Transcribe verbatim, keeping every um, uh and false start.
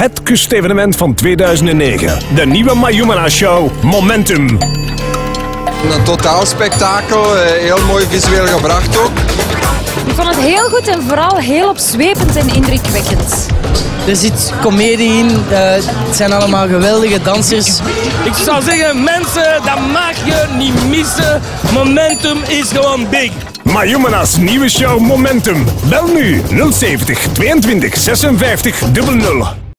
Het kustevenement van tweeduizend negen. De nieuwe Mayumana Show Momentum. Een totaal spektakel, heel mooi visueel gebracht ook. Ik vond het heel goed en vooral heel opzwepend en indrukwekkend. Er zit comedie in, uh, het zijn allemaal geweldige dansers. Ik zou zeggen, mensen, dat mag je niet missen. Momentum is gewoon big. Mayumana's nieuwe show Momentum. Bel nu nul zeventig tweeëntwintig zesenvijftig nul nul.